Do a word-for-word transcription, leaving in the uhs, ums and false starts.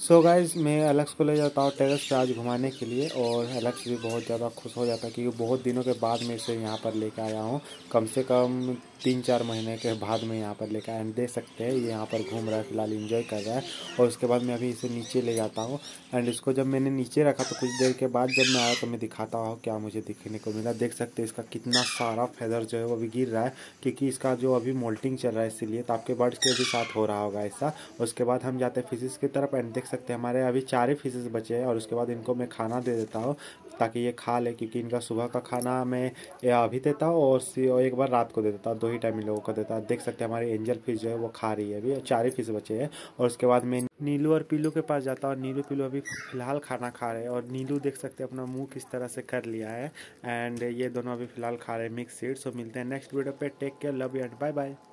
So guys मैं Alex को ले जाता हूँ टेरेस पे आज घुमाने के लिए, और एलेक्स भी बहुत ज़्यादा खुश हो जाता है क्योंकि बहुत दिनों के बाद मैं इसे यहाँ पर लेकर आया हूँ। कम से कम तीन चार महीने के बाद मैं यहाँ पर लेकर आया। एंड देख सकते हैं ये यहाँ पर घूम रहा है, फिलहाल इंजॉय कर रहा है। और उसके बाद मैं अभी इसे नीचे ले जाता हूँ। एंड इसको जब मैंने नीचे रखा तो कुछ देर के बाद जब मैं आया तो मैं दिखाता हूँ क्या मुझे दिखने को मिला। देख सकते हैं इसका कितना सारा फेदर जो है वो अभी गिर रहा है, क्योंकि इसका जो अभी मोल्टिंग चल रहा है, इसीलिए। तो आपके बर्ड्स के भी साथ हो रहा होगा ऐसा। उसके बाद हम जाते हैं फिशेस की तरफ। एंड देख सकते हैं हमारे अभी चार ही फिशेस बचे हैं। और उसके बाद इनको मैं खाना दे देता हूँ ताकि ये खा ले, क्योंकि इनका सुबह का खाना मैं अभी देता हूँ और एक बार रात को दे देता हूँ। दो ही टाइम इन लोगों को देता हूँ। देख सकते हैं हमारी एंजल फिश जो है वो खा रही है, अभी चार ही फिश बचे हैं। और उसके बाद मैं नीलू और पीलू के पास जाता हूँ। नीलू पीलू अभी फिलहाल खाना खा रहे हैं, और नीलू देख सकते हैं अपना मुंह किस तरह से कर लिया है। एंड ये दोनों अभी फिलहाल खा रहे हैं मिक्स सीड। सो मिलते हैं नेक्स्ट वीडियो पे। Take care, love you and bye bye.